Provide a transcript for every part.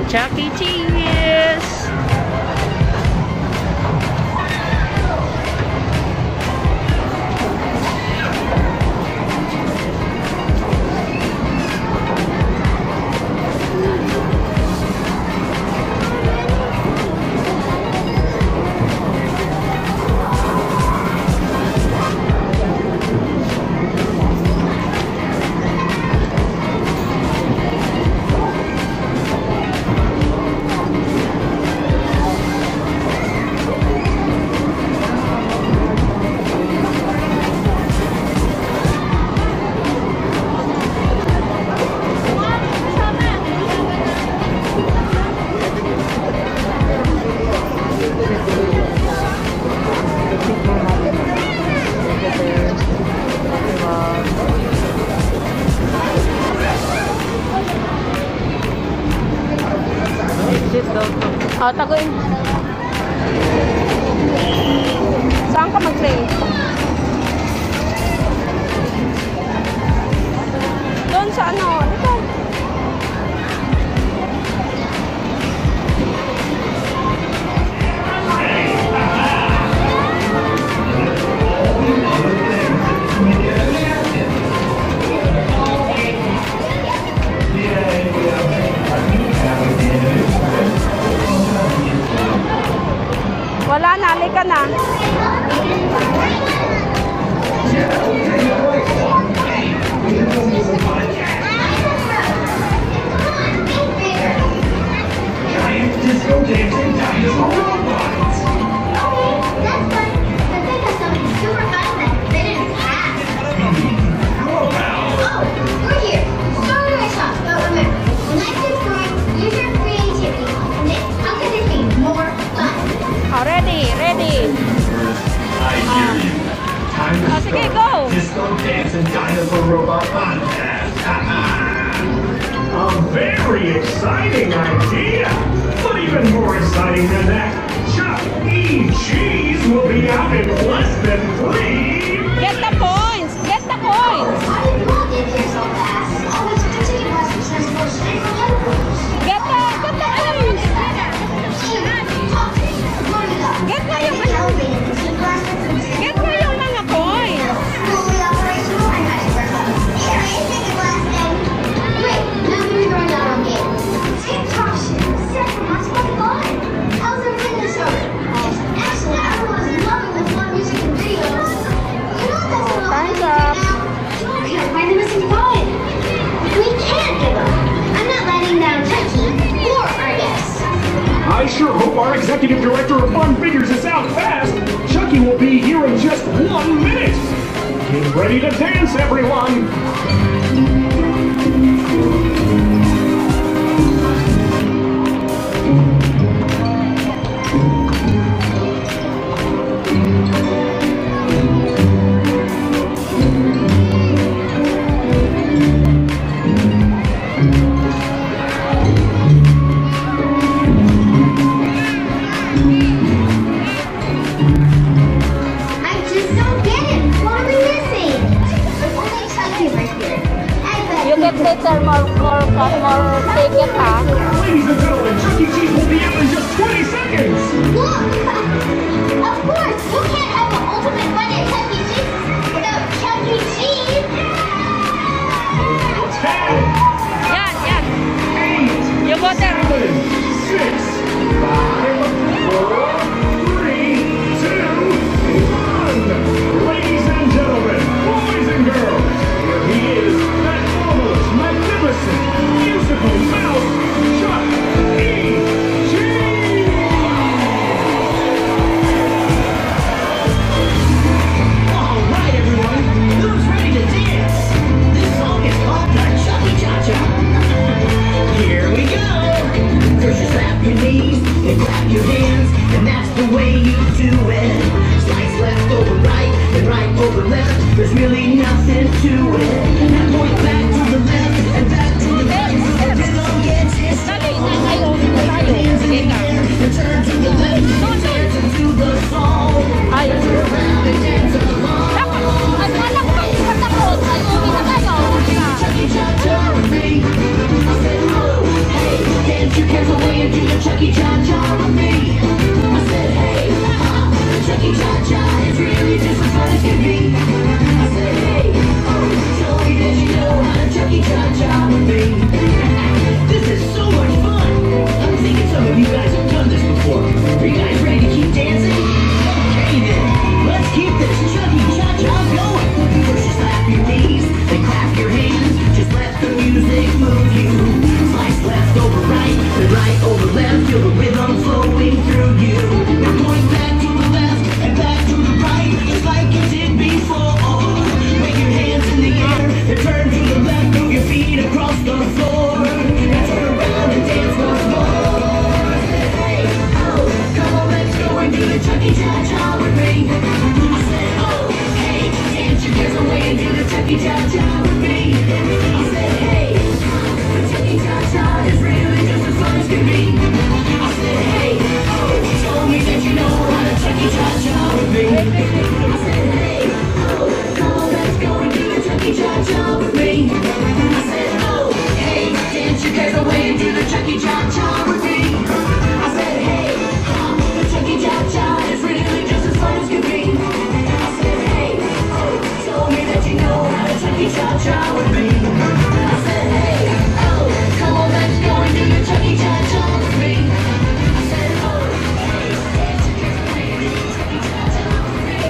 Chuck E. Cheese. Oh, taguin. Saan ka mag-play? Doon sa ano? Ito. Wala na, halika na. Disco dancing dinosaur robots. That's fun. I think that's something super fun that they didn't have. How about? Oh, we're here. Start with my shop. But remember, when I say story, use your creativity. And then, how can this be more fun? Oh, ready, ready. I hear you. Time to sige, start go. Disco dancing dinosaur robot podcast. A very exciting idea. But even more exciting than that, Chuck E. Cheese will be out in less than 3. Get the points, get the points. How did you all get here so fast? Oh, it's a ticket bus that transports straight from headquarters. Get the points. Get na yung Get na yung mga points. Fully operational and ready for fun. Here is ticket bus and... Wait, now we're going down on game. Take caution. Set for much more fun. How's everything this summer? Actually, everyone's loving the fun music and videos. You know that's a little Time's right up. now. You can't find them missing fun. We can't give up. I'm not letting down Chucky or our guests. I sure hope our executive director of fun figures is out fast. Chucky will be here in just 1 minute. Get ready to dance, everyone. I just don't get it. What are we missing? Only Chucky right here. I bet. You get better more ticket, ha? Ladies and gentlemen, Chuck E. Cheese will be out in just 20 seconds. Look! Of course, you can't have an ultimate fun at Chuck E. Cheese without Chuck E. Cheese. 10, Yan, yan. 8, You go there. 7, 6, 5, 4, 3, 2, 1. Ladies and gentlemen, boys and girls, here he is, that almost magnificent musical mouse, Chuck E. Cheese. All right, everyone, who's ready to dance? This song is called the Chucky Cha-Cha. Here we go. First you slap your knees, then clap your hands, and that's the way you do it. Slice left over right, and right over left. There's really nothing to it. Now point back to the left, and back to the right. The rhythm gets its Dali, tayo. Sige ka. and turn to the left, and dance into the song. Ay. Around and dance along. Dapat, anak pa, katakot. Ay, uwi na tayo. Chucky Cha-Cha with me. I said, oh, hey, dance your cares away. Chucky Cha-Cha with me. I said, hey, the Chucky Cha-Cha is really just as fun as can be. I said, hey, tell me that you know how to Chucky Cha-Cha with me. This is so much fun. I'm thinking some of you guys have done this before. Are you guys ready to keep dancing? Okay then, let's keep this Chucky Cha-Cha going. First you slap your knees, then clap your hands. Just let the music move you. Slice left over right, then right over left. Feel the rhythm flowing through you. We're going back to the left and back to the right, just like you did before. Wave your hands in the air, then turn to the left. Move your feet across the floor. Now turn around and dance once more. Hey, oh, come on, let's go and do the Chucky Cha-Cha with me. I said, oh, hey, dance your cares away and do the Chucky Cha-Cha with me. I said, hey, the Chucky Cha-Cha is really just as fun as can be. I said, hey, oh, show me that you know how to Chucky Cha-Cha with me. I said, hey, oh, come on, let's go and do the Chucky Cha-Cha with me. I said, oh, hey, dance your cares away and do the Chucky Cha-Cha with me. I said, hey, the Chucky Cha-Cha is really just as fun as can be. I said, hey, oh, show me that you know how to Chucky Cha-Cha with me. I said, hey, oh, come on, let's go and do the Chucky Cha-Cha with me. I said, oh, hey, dance your cares away and do the Chucky Cha-Cha with me.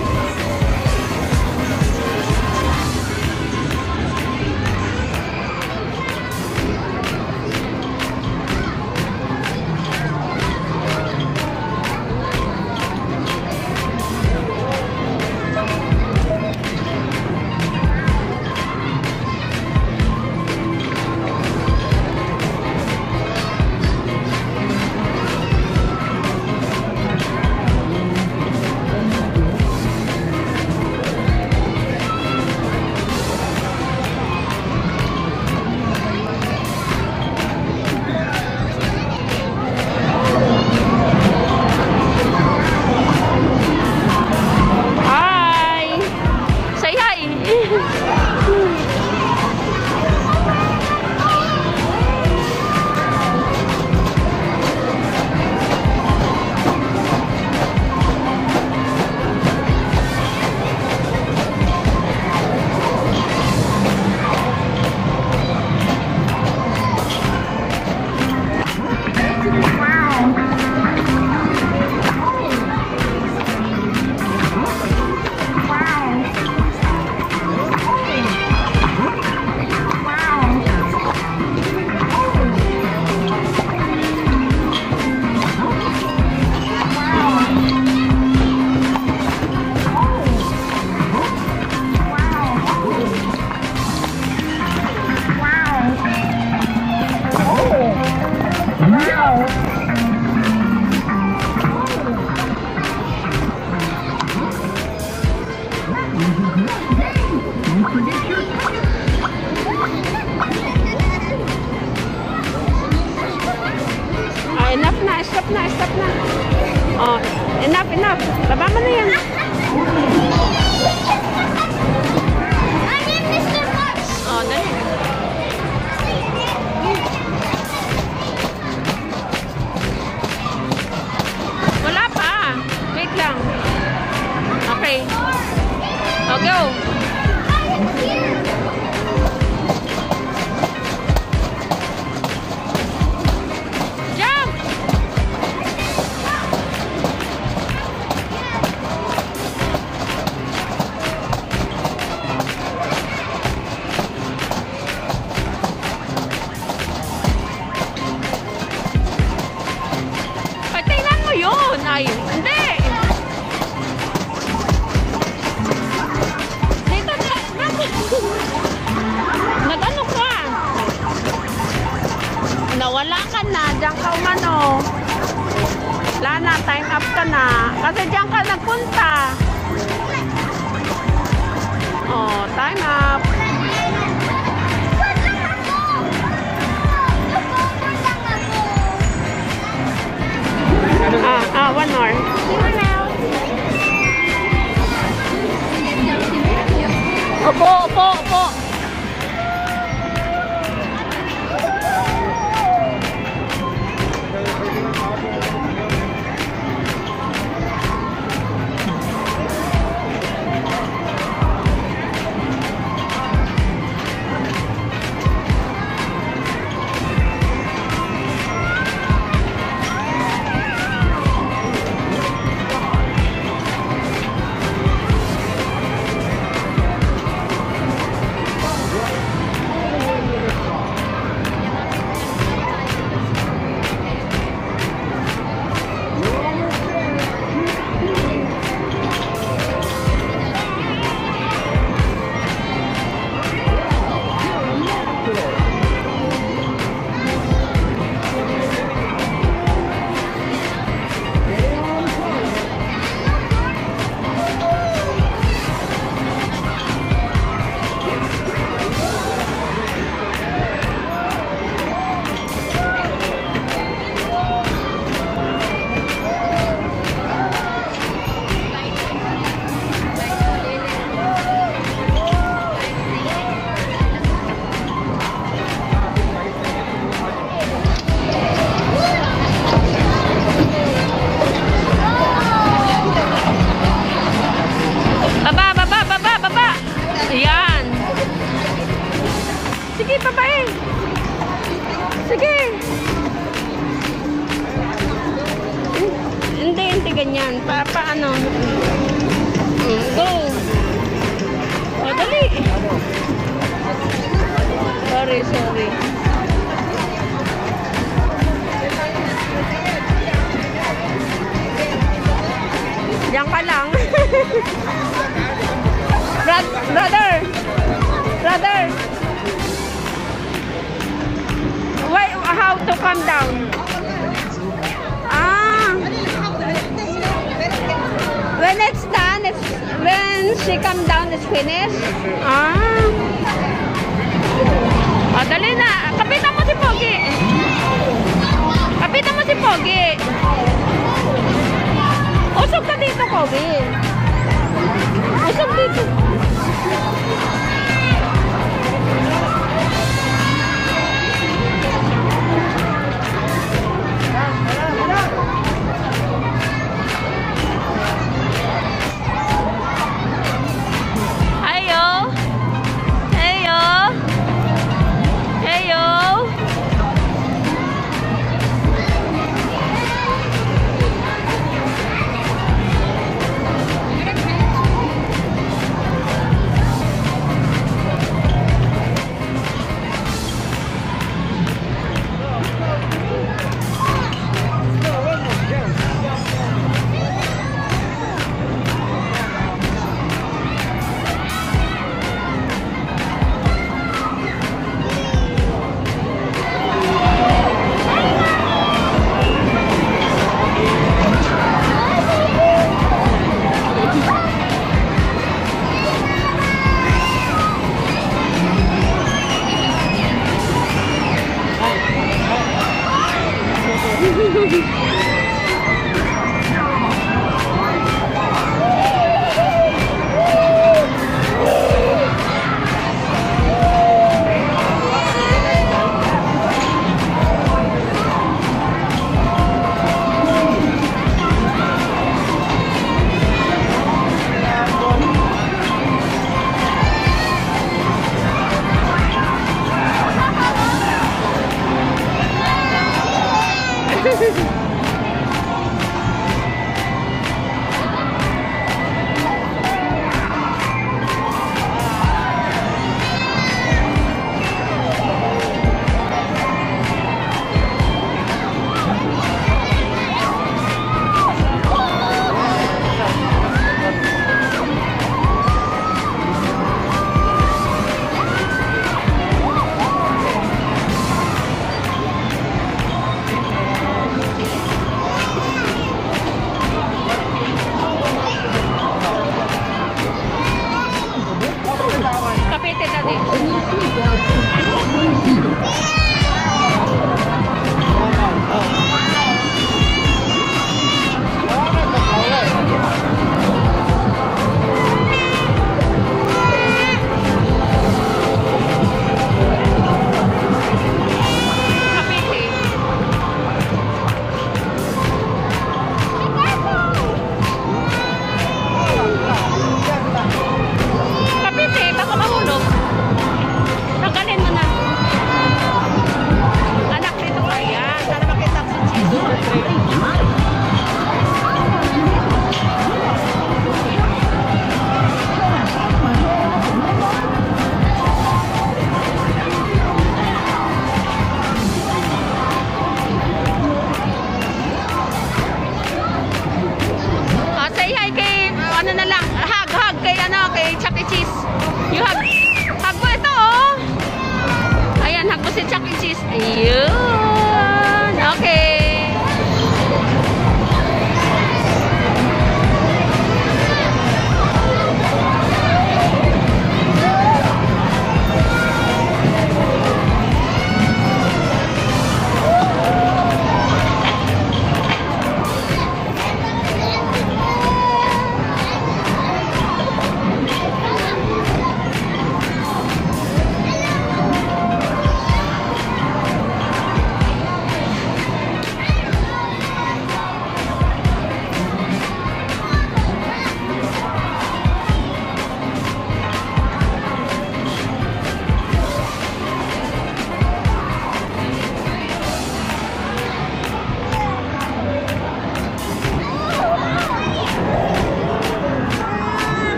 Hi! Say hi! Enough na, stop na, stop na. Oh, enough, enough. Baba mo na yan. I need Mr. Fox. Oh, dali. Wala pa. Wait lang. Okay. Oh, go. Jump! Tingnan mo yun. Ay, hindi. Dito na. Nag-ano ka? Nawala ka na. Diyan ka umano. Wala na. Time up ka na. Kasi diyan ka nagpunta. Oh, time up. One more. Opo, opo, opo. ganyan. Paano? Go. O, dali. Sorry. Diyan ka lang. Brother. Wait, how to come down? When it's done, when she come down, it's finished. Dali na. Kapitan mo si Pogi. Usog ka dito, Pogi. Usog dito.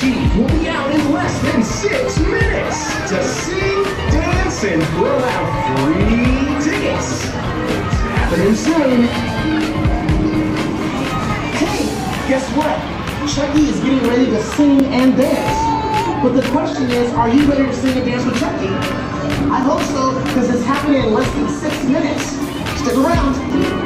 Cheese will be out in less than 6 minutes to sing, dance, and throw out free tickets. It's happening soon. Hey, guess what? Chucky is getting ready to sing and dance. But the question is, are you ready to sing and dance with Chucky? I hope so, because it's happening in less than 6 minutes. Stick around.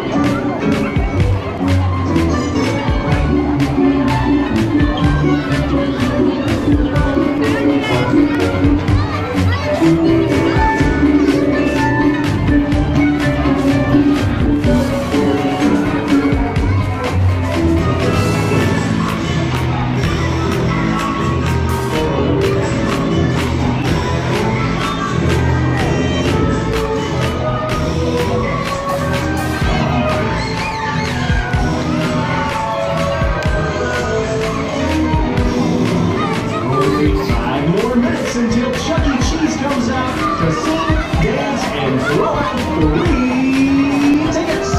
Until Chuck E. Cheese comes out to sing, dance, and throw out free tickets.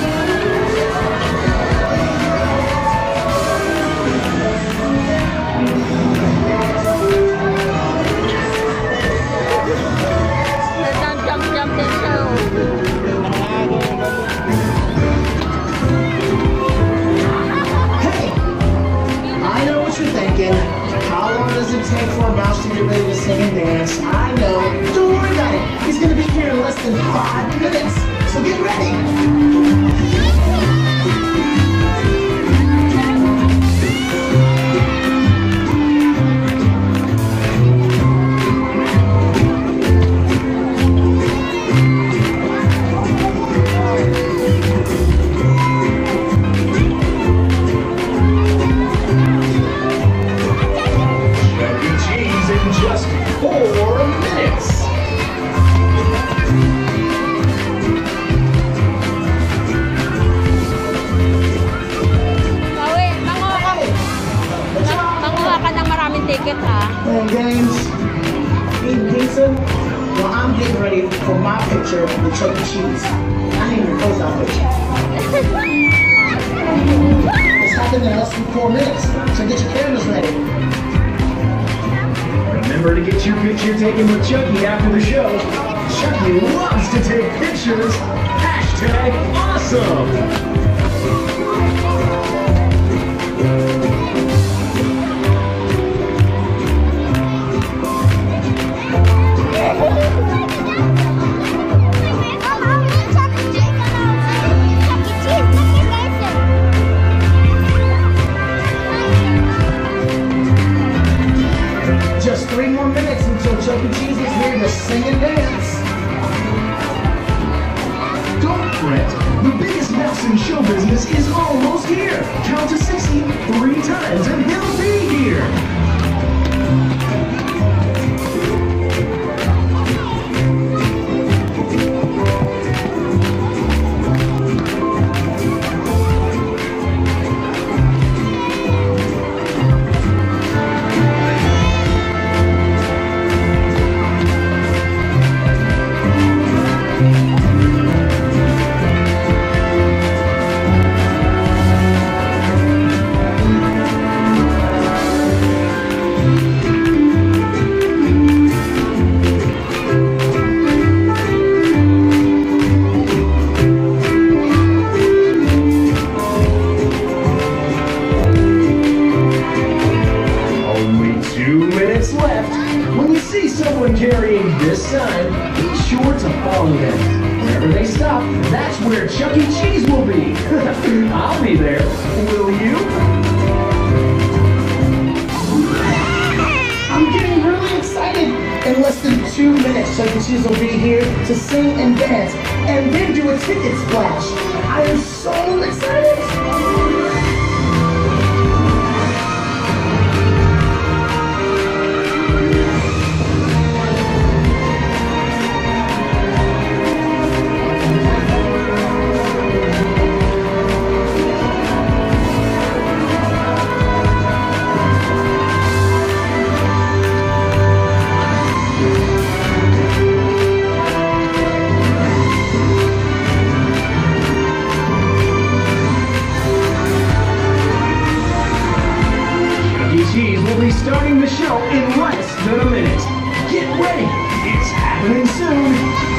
Jump this show. Hey, I know what you're thinking. How long does it take for a mouse to get ready to sing and dance? I know. Don't worry about it. He's going to be here in less than 5 minutes. So get ready. Just 4 minutes. Chloe, manguha ka ng maraming ticket, ha? Playing games, eating pizza. Well, I'm getting ready for my picture with Chuck E. Cheese. I need your closeout picture. It's happening in less than 4 minutes, so get your cameras ready. Remember to get your picture taken with Chucky after the show. Chucky loves to take pictures. Hashtag awesome. Just 3 more minutes until Chuck E. Cheese is here to sing and dance. Don't fret. The biggest mouse in show business is almost here. Count to 60 3 times and he'll be here. Someone carrying this sign, be sure to follow them. Wherever they stop, that's where Chuck E. Cheese will be. I'll be there. Will you? I'm getting really excited. In less than 2 minutes, Chuck E. Cheese will be here to sing and dance, and then do a ticket splash. I am so excited. starting the show in less than a minute. Get ready. It's happening soon.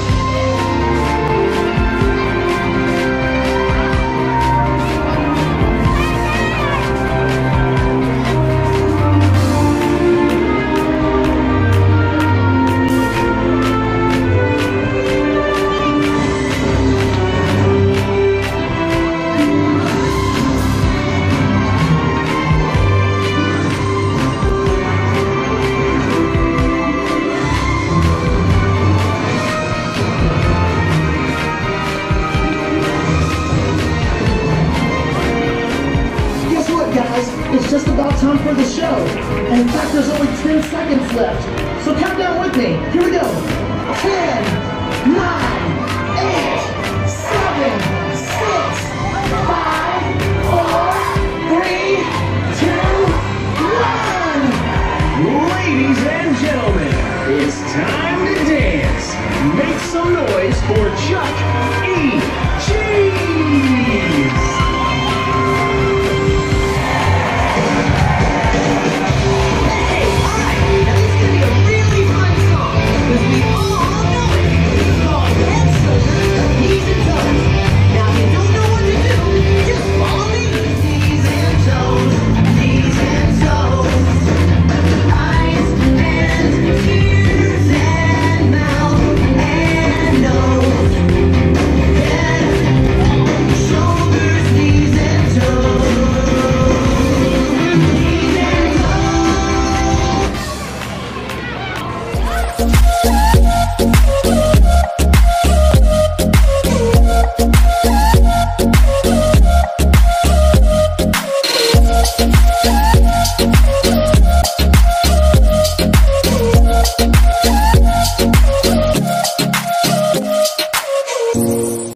It's just about time for the show. And in fact, there's only 10 seconds left. So count down with me. Here we go. 10, 9,